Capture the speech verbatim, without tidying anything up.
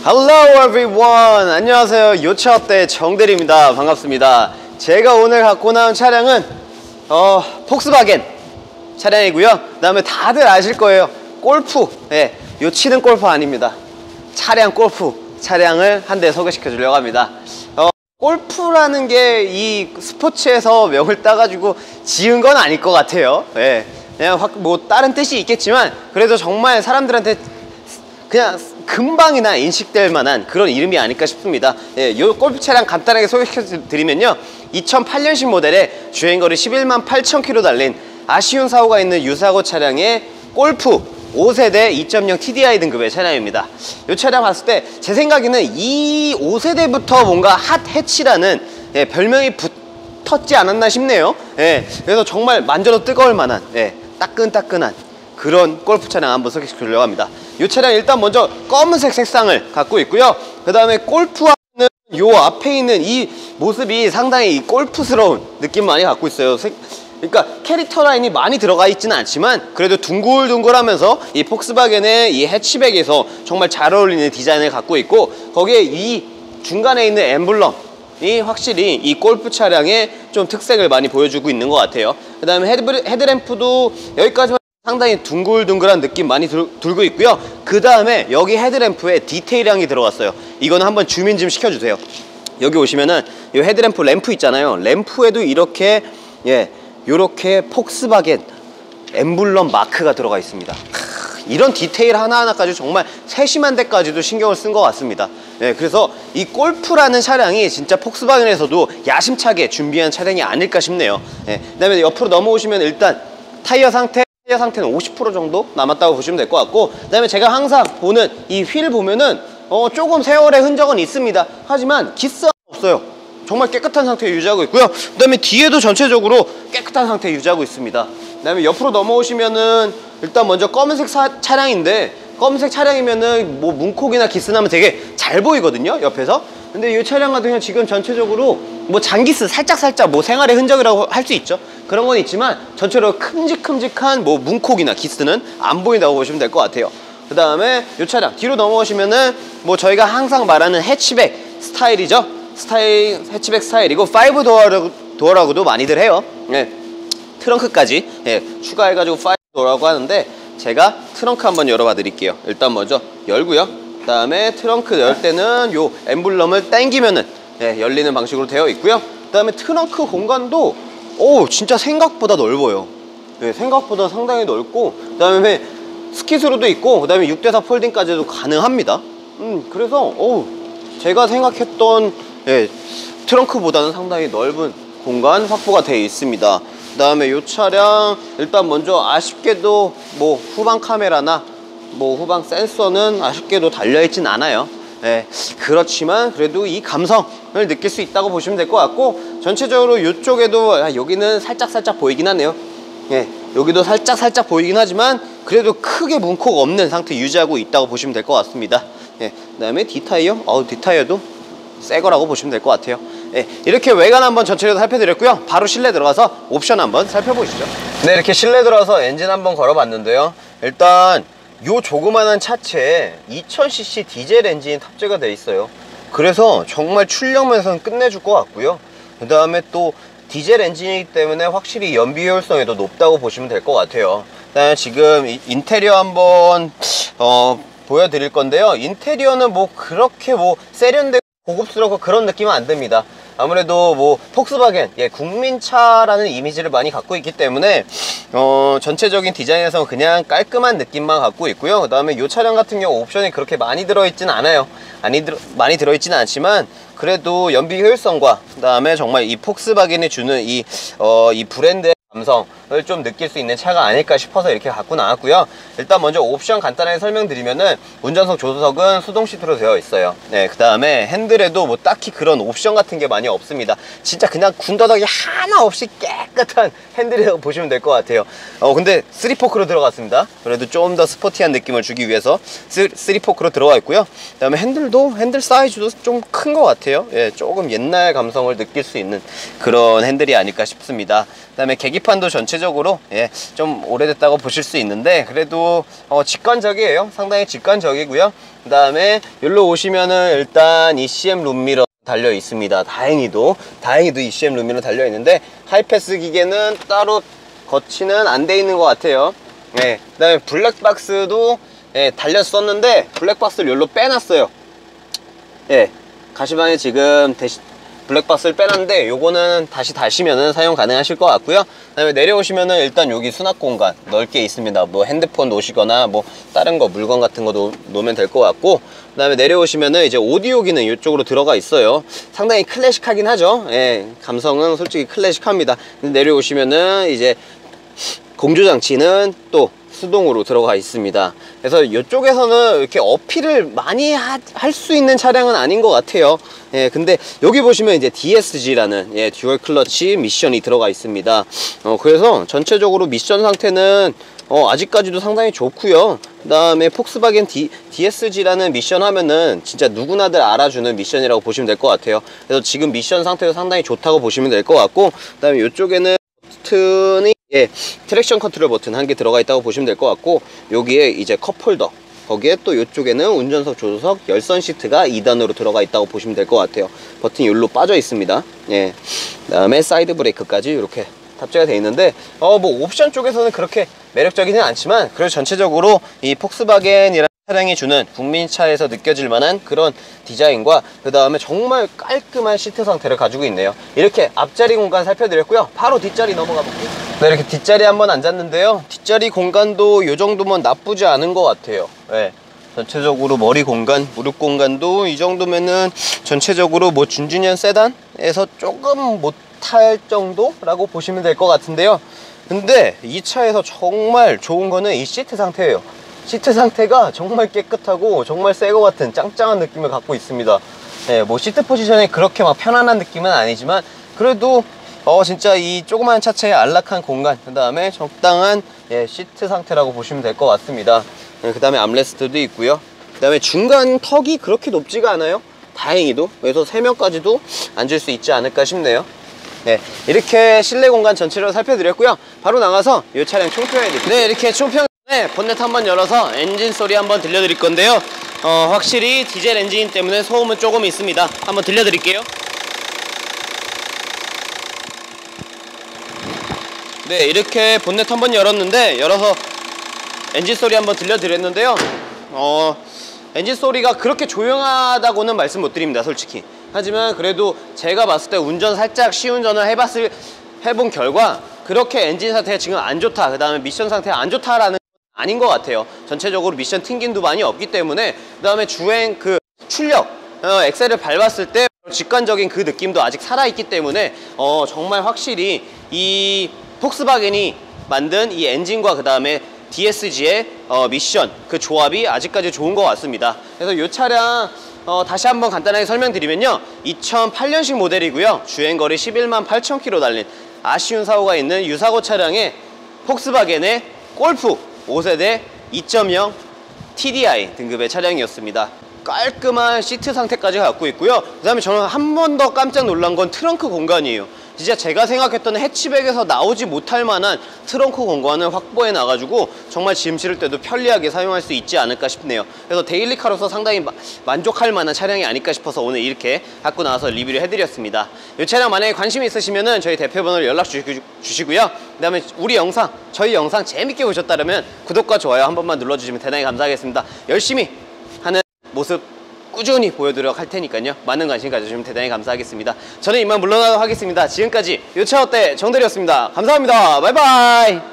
Hello everyone! 안녕하세요. 요차업대 정대리입니다. 반갑습니다. 제가 오늘 갖고 나온 차량은 어, 폭스바겐 차량이고요. 그 다음에 다들 아실 거예요. 골프. 예, 요 치는 골프 아닙니다. 차량 골프 차량을 한 대 소개시켜 주려고 합니다. 어, 골프라는 게 이 스포츠에서 명을 따가지고 지은 건 아닐 것 같아요. 예, 그냥 확 뭐 다른 뜻이 있겠지만 그래도 정말 사람들한테 그냥 금방이나 인식될 만한 그런 이름이 아닐까 싶습니다. 예, 요 골프 차량 간단하게 소개시켜 드리면요, 이천팔 년식 모델에 주행거리 십일만 팔천 킬로미터 달린 아쉬운 사고가 있는 유사고 차량의 골프 오 세대 이 점 영 티디아이 등급의 차량입니다. 이 차량 봤을 때 제 생각에는 이 오 세대부터 뭔가 핫 해치라는 예, 별명이 붙었지 않았나 싶네요. 예, 그래서 정말 만져도 뜨거울 만한 예, 따끈따끈한 그런 골프 차량 한번 소개시켜 주려고 합니다. 이 차량 일단 먼저 검은색 색상을 갖고 있고요. 그 다음에 골프하는 요 앞에 있는 이 모습이 상당히 골프스러운 느낌 많이 갖고 있어요. 색, 그러니까 캐릭터 라인이 많이 들어가 있지는 않지만 그래도 둥글둥글하면서 이 폭스바겐의 이 해치백에서 정말 잘 어울리는 디자인을 갖고 있고, 거기에 이 중간에 있는 엠블럼이 확실히 이 골프 차량의 좀 특색을 많이 보여주고 있는 것 같아요. 그 다음에 헤드, 헤드램프도 여기까지만 상당히 둥글둥글한 느낌 많이 들, 들고 있고요. 그 다음에 여기 헤드램프에 디테일향이 들어갔어요. 이거는 한번 줌인 좀 시켜주세요. 여기 오시면은 이 헤드램프 램프 있잖아요. 램프에도 이렇게 예, 요렇게 폭스바겐 엠블럼 마크가 들어가 있습니다. 크, 이런 디테일 하나하나까지 정말 세심한 데까지도 신경을 쓴 것 같습니다. 예, 그래서 이 골프라는 차량이 진짜 폭스바겐에서도 야심차게 준비한 차량이 아닐까 싶네요. 예, 그 다음에 옆으로 넘어오시면 일단 타이어 상태 타이어 상태는 오십 퍼센트 정도 남았다고 보시면 될 것 같고, 그 다음에 제가 항상 보는 이 휠 보면은 어, 조금 세월의 흔적은 있습니다. 하지만 기스 없어요. 정말 깨끗한 상태 유지하고 있고요. 그 다음에 뒤에도 전체적으로 깨끗한 상태 유지하고 있습니다. 그 다음에 옆으로 넘어오시면은 일단 먼저 검은색 사, 차량인데 검은색 차량이면은 뭐 문콕이나 기스 나면 되게 잘 보이거든요, 옆에서. 근데 이 차량 같은 경우는 지금 전체적으로 뭐 잔기스 살짝살짝 뭐 생활의 흔적이라고 할 수 있죠. 그런 건 있지만 전체적으로 큼직큼직한 뭐 문콕이나 기스는 안 보인다고 보시면 될 것 같아요. 그 다음에 이 차량 뒤로 넘어오시면은 뭐 저희가 항상 말하는 해치백 스타일이죠. 스타일, 해치백 스타일이고 파이브 도어라고, 도어라고도 많이들 해요. 예, 트렁크까지 예, 추가해가지고 파이브 도어라고 하는데 제가 트렁크 한번 열어봐 드릴게요. 일단 먼저 열고요. 그 다음에 트렁크 열 때는 요 엠블럼을 당기면은 예, 열리는 방식으로 되어 있고요. 그 다음에 트렁크 공간도 오 진짜 생각보다 넓어요. 예, 생각보다 상당히 넓고, 그 다음에 스키스로도 있고, 그 다음에 육 대 사 폴딩까지도 가능합니다. 음, 그래서 오 제가 생각했던 예, 트렁크보다는 상당히 넓은 공간 확보가 되어 있습니다. 그 다음에 이 차량 일단 먼저 아쉽게도 뭐 후방 카메라나 뭐 후방 센서는 아쉽게도 달려있진 않아요. 예, 그렇지만 그래도 이 감성을 느낄 수 있다고 보시면 될 것 같고, 전체적으로 이쪽에도 아, 여기는 살짝살짝 보이긴 하네요. 예, 여기도 살짝살짝 보이긴 하지만 그래도 크게 문콕 없는 상태 유지하고 있다고 보시면 될 것 같습니다. 예, 그 다음에 뒷타이어, 어우 뒷타이어도 새 거라고 보시면 될 것 같아요. 예, 이렇게 외관 한번 전체적으로 살펴드렸고요. 바로 실내 들어가서 옵션 한번 살펴보시죠. 네, 이렇게 실내 들어가서 엔진 한번 걸어봤는데요. 일단 요 조그만한 차체에 이천 씨씨 디젤 엔진이 탑재가 돼 있어요. 그래서 정말 출력면에서는 끝내줄 것 같고요. 그 다음에 또 디젤 엔진이기 때문에 확실히 연비 효율성이 더 높다고 보시면 될 것 같아요. 그다음에 지금 인테리어 한번 어, 보여드릴 건데요. 인테리어는 뭐 그렇게 뭐 세련되고 고급스럽고 그런 느낌은 안 듭니다. 아무래도 뭐 폭스바겐 예, 국민차라는 이미지를 많이 갖고 있기 때문에 어, 전체적인 디자인에서 그냥 깔끔한 느낌만 갖고 있고요. 그 다음에 이 차량 같은 경우 옵션이 그렇게 많이 들어있지는 않아요. 많이, 들어, 많이 들어있지는 않지만 그래도 연비 효율성과 그 다음에 정말 이 폭스바겐이 주는 이, 어, 이 브랜드의 감성을 좀 느낄 수 있는 차가 아닐까 싶어서 이렇게 갖고 나왔고요. 일단 먼저 옵션 간단하게 설명드리면은 운전석 조수석은 수동 시트로 되어 있어요. 네, 그 다음에 핸들에도 뭐 딱히 그런 옵션 같은 게 많이 없습니다. 진짜 그냥 군더더기 하나 없이 깨끗한 핸들이라고 보시면 될 것 같아요. 어 근데 쓰리 포크로 들어갔습니다. 그래도 좀 더 스포티한 느낌을 주기 위해서 쓰리 포크로 들어가 있고요. 그 다음에 핸들도 핸들 사이즈도 좀 큰 것 같아요. 예, 조금 옛날 감성을 느낄 수 있는 그런 핸들이 아닐까 싶습니다. 그 다음에 계기판도 전체적으로 전체적으로 예, 좀 오래됐다고 보실 수 있는데 그래도 어, 직관적이에요. 상당히 직관적이고요. 그 다음에 여기로 오시면은 일단 이씨엠 룸미러 달려 있습니다. 다행히도 다행히도 이씨엠 룸미러 달려 있는데 하이패스 기계는 따로 거치는 안 돼 있는 것 같아요. 예, 그 다음에 블랙박스도 예, 달렸었는데 블랙박스를 여기로 빼놨어요. 예, 가시방에 지금 대시, 블랙박스를 빼놨는데 요거는 다시 다시면은 사용 가능하실 것 같고요. 그 다음에 내려오시면은 일단 여기 수납 공간 넓게 있습니다. 뭐 핸드폰 놓으시거나 뭐 다른 거 물건 같은 거 놓, 놓으면 될 것 같고, 그 다음에 내려오시면은 이제 오디오기는 이쪽으로 들어가 있어요. 상당히 클래식하긴 하죠. 예, 감성은 솔직히 클래식합니다. 근데 내려오시면은 이제 공조장치는 또 수동으로 들어가 있습니다. 그래서 이쪽에서는 이렇게 어필을 많이 할 수 있는 차량은 아닌 것 같아요. 예, 근데 여기 보시면 이제 디에스지라는 예, 듀얼 클러치 미션이 들어가 있습니다. 어, 그래서 전체적으로 미션 상태는 어, 아직까지도 상당히 좋고요. 그 다음에 폭스바겐 디, 디에스지라는 미션 하면은 진짜 누구나들 알아주는 미션이라고 보시면 될 것 같아요. 그래서 지금 미션 상태도 상당히 좋다고 보시면 될 것 같고, 그 다음에 이쪽에는 버튼이 예, 트랙션 컨트롤 버튼 한 개 들어가 있다고 보시면 될 것 같고, 여기에 이제 컵홀더, 거기에 또 이쪽에는 운전석, 조수석, 열선 시트가 이 단으로 들어가 있다고 보시면 될 것 같아요. 버튼이 여기로 빠져 있습니다. 예, 그 다음에 사이드 브레이크까지 이렇게 탑재가 되어 있는데 어 뭐 옵션 쪽에서는 그렇게 매력적이진 않지만 그래도 전체적으로 이 폭스바겐이라는 차량이 주는 국민차에서 느껴질 만한 그런 디자인과 그 다음에 정말 깔끔한 시트 상태를 가지고 있네요. 이렇게 앞자리 공간 살펴드렸고요. 바로 뒷자리 넘어가 볼게요. 네, 이렇게 뒷자리에 한번 앉았는데요. 뒷자리 공간도 이 정도면 나쁘지 않은 것 같아요. 네, 전체적으로 머리 공간, 무릎 공간도 이 정도면은 전체적으로 뭐 준준형 세단에서 조금 못할 정도라고 보시면 될 것 같은데요. 근데 이 차에서 정말 좋은 거는 이 시트 상태예요. 시트 상태가 정말 깨끗하고 정말 새 것 같은 짱짱한 느낌을 갖고 있습니다. 예, 뭐 시트 포지션이 그렇게 막 편안한 느낌은 아니지만 그래도 어 진짜 이 조그만 차체의 안락한 공간, 그 다음에 적당한 예, 시트 상태라고 보시면 될 것 같습니다. 예, 그 다음에 암레스트도 있고요. 그 다음에 중간 턱이 그렇게 높지가 않아요. 다행히도. 그래서 세 명까지도 앉을 수 있지 않을까 싶네요. 네, 이렇게 실내 공간 전체를 살펴드렸고요. 바로 나가서 이 차량 총평해드릴게요. 네, 이렇게 총평 네, 본넷 한번 열어서 엔진 소리 한번 들려드릴 건데요. 어, 확실히 디젤 엔진 때문에 소음은 조금 있습니다. 한번 들려드릴게요. 네, 이렇게 본넷 한번 열었는데 열어서 엔진 소리 한번 들려드렸는데요. 어, 엔진 소리가 그렇게 조용하다고는 말씀 못 드립니다, 솔직히. 하지만 그래도 제가 봤을 때 운전 살짝 시운전을 해봤을 해본 결과 그렇게 엔진 상태가 지금 안 좋다, 그 다음에 미션 상태가 안 좋다라는 아닌 것 같아요. 전체적으로 미션 튕김도 많이 없기 때문에, 그 다음에 주행 그 출력, 어, 엑셀을 밟았을 때 직관적인 그 느낌도 아직 살아있기 때문에 어, 정말 확실히 이 폭스바겐이 만든 이 엔진과 그 다음에 디에스지의 어, 미션 그 조합이 아직까지 좋은 것 같습니다. 그래서 이 차량 어, 다시 한번 간단하게 설명드리면요, 이천팔 년식 모델이고요, 주행거리 십일만 팔천 킬로미터 달린 아쉬운 사고가 있는 유사고 차량에 폭스바겐의 골프 오 세대 이 점 영 티디아이 등급의 차량이었습니다. 깔끔한 시트 상태까지 갖고 있고요. 그 다음에 저는 한 번 더 깜짝 놀란 건 트렁크 공간이에요. 진짜 제가 생각했던 해치백에서 나오지 못할 만한 트렁크 공간을 확보해 놔가지고 정말 짐 실을 때도 편리하게 사용할 수 있지 않을까 싶네요. 그래서 데일리카로서 상당히 마, 만족할 만한 차량이 아닐까 싶어서 오늘 이렇게 갖고 나와서 리뷰를 해드렸습니다. 이 차량 만약에 관심이 있으시면은 저희 대표번호로 연락 주, 주시고요. 그 다음에 우리 영상, 저희 영상 재밌게 보셨다면 구독과 좋아요 한 번만 눌러주시면 대단히 감사하겠습니다. 열심히 하는 모습 꾸준히 보여드리도록 할 테니까요. 많은 관심 가져주시면 대단히 감사하겠습니다. 저는 이만 물러나도록 하겠습니다. 지금까지 요차어때 정대리였습니다. 감사합니다. 바이바이.